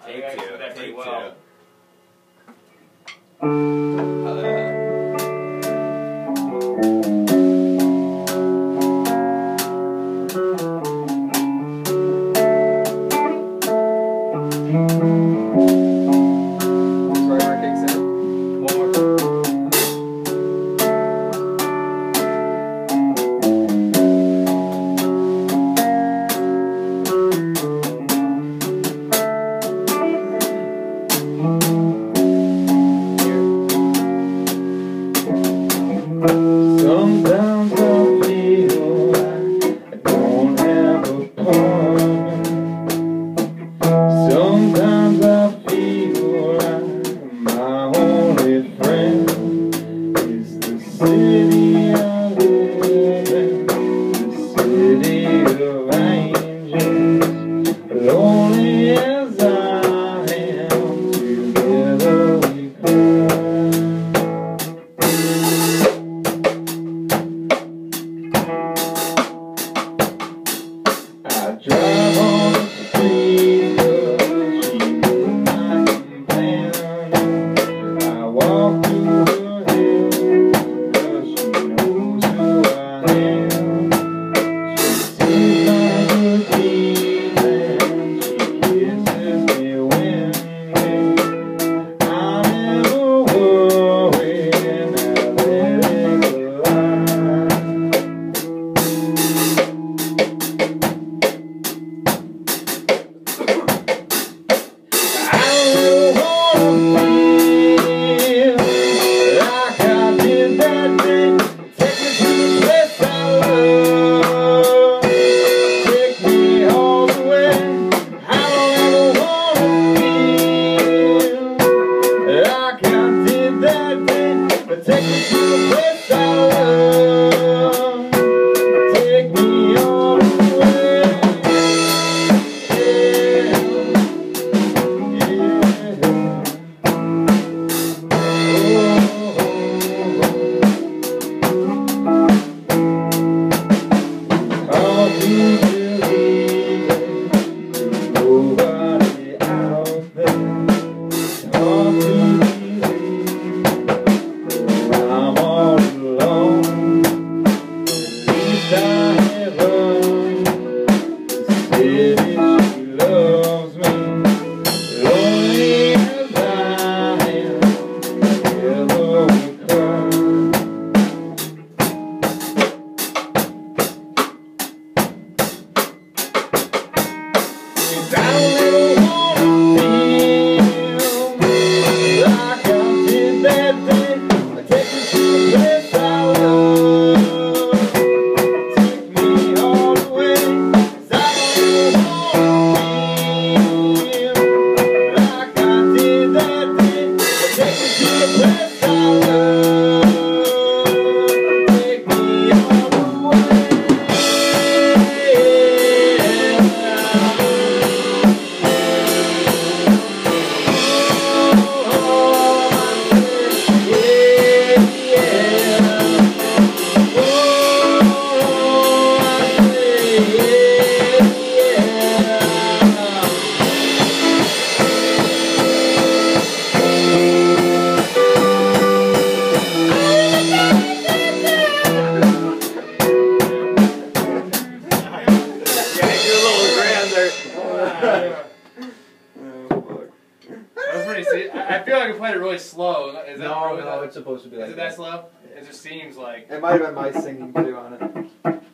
Take two. Did that pretty Take well. two. Sometimes I feel like I don't have a point. Sometimes I feel like my only friend is the city I live in, the city of angels. Lonely as I am, together we cry. I drive on the street, cause she's my companion. I walk through the hills, cause she knows who I am. She sees my good deeds and she kisses me windy. I never worry and I let it glide. Take me to the place I love. Take me all the way. All through the evening, there's nobody out there. All through the I'm all alone. At least I have learned the city she loves me. Lonely as I am, together we cry. I don't wanna feel like I did that day. Take me to the place I love. Take me all the way. 'Cause I don't wanna feel like I did that day. Take me to the place I love. Take me all the way. That's pretty sweet. I feel like I played it really slow. Is that No, really it's supposed to be like Is it that slow? It just seems like. It might have been my singing too on it.